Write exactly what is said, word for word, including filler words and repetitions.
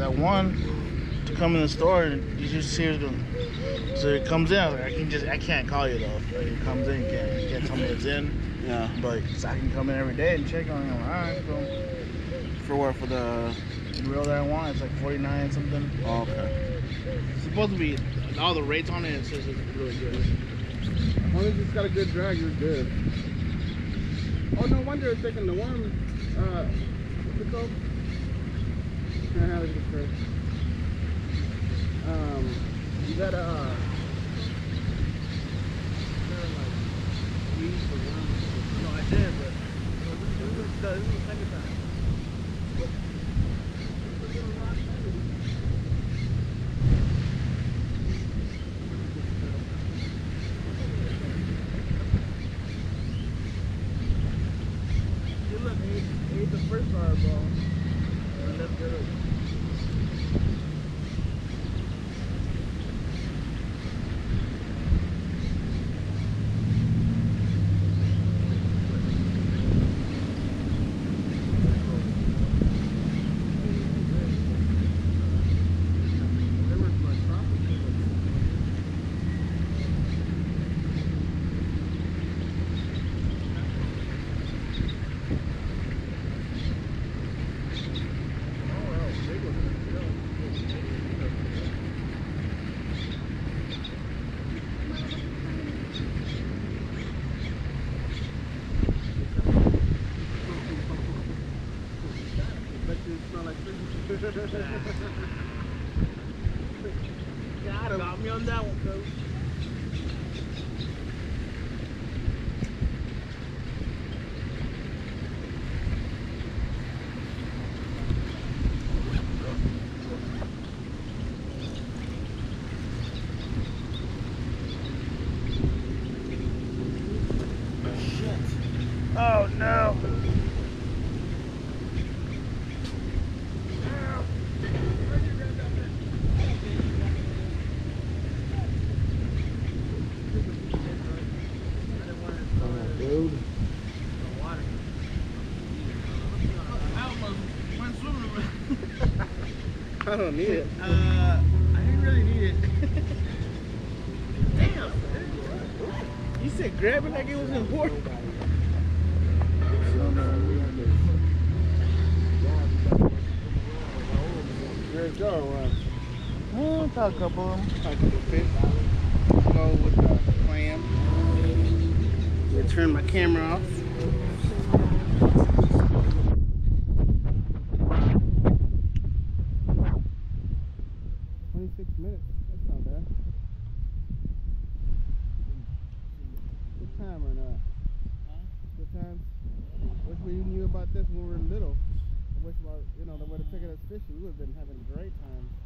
that one to come in the store, and you just see it. So it comes in. I was like, I can just, I can't call you though. Like it comes in, you can't, you can't tell me it's in. Yeah. But so I can come in every day and check on it. All right, so for what? For the grill that I want, it's like forty-nine something. Oh, okay. It's supposed to be all the rates on it. It says it's really good. As long as it's got a good drag, you're good. Oh, no wonder it's taking the worm. Uh, what's it called? Can I have it first? Um, you gotta, uh, you gotta like squeeze the worm. No, I did, but this is the, this is the second time. Look, he ate, ate the first fireball. And that's good. Got him. Got me on that one, coach. Shit. Oh no. Dude. I don't need it. Uh, I didn't really need it. Damn. You said grab it like it was important. Where's your one? Oh, I caught a couple of them. Caught a couple fish. Go with the clam. I'm gonna turn my camera off. twenty-six minutes. That's not bad. Good time or not? Huh? Good time? Wish we knew about this when we were little. I wish about, you know, the way to take it as fishing. We would have been having great times.